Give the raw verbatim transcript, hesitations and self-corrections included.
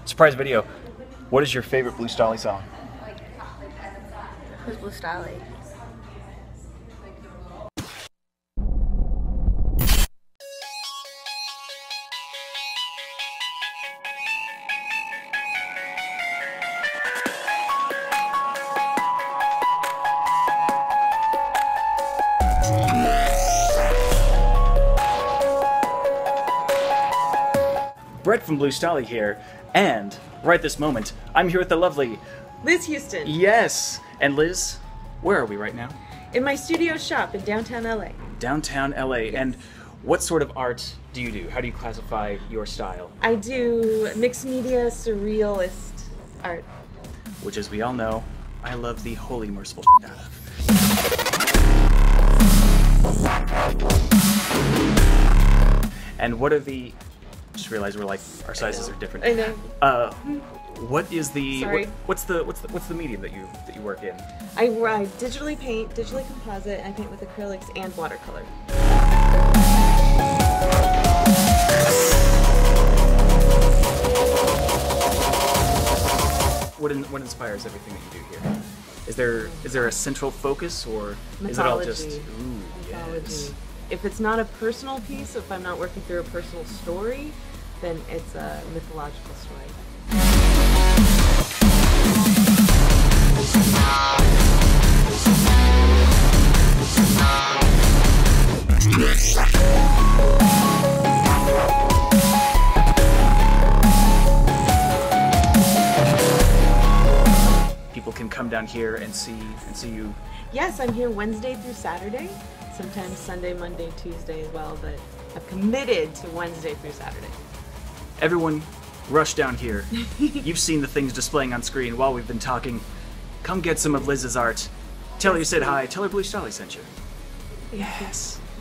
Surprise video. What is your favorite Blue Stahli song? Who's Blue Stahli? Brett from Blue Stahli here, and right this moment, I'm here with the lovely Liz Houston. Yes! And Liz, where are we right now? In my studio shop in downtown L A. Downtown L A. Yes. And what sort of art do you do? How do you classify your style? I do mixed media, surrealist art. Which, as we all know, I love the holy merciful out of. And what are the... Just realized we're like our sizes are different. I know. Uh, what is the Sorry. what, what's the what's the what's the medium that you that you work in? I, I digitally paint, digitally composite, and I paint with acrylics and watercolor. What in, what inspires everything that you do here? Is there is there a central focus, or Mythology. is it all just ooh, Mythology. Yes. If it's not a personal piece, if I'm not working through a personal story, then it's a mythological story. People can come down here and see and see you. Yes, I'm here Wednesday through Saturday. Sometimes Sunday, Monday, Tuesday as well, but I've committed to Wednesday through Saturday. Everyone, rush down here. You've seen the things displaying on screen while we've been talking. Come get some of Liz's art. Tell her you said hi. Tell her Blue Stahli sent you. Thank Yes. You.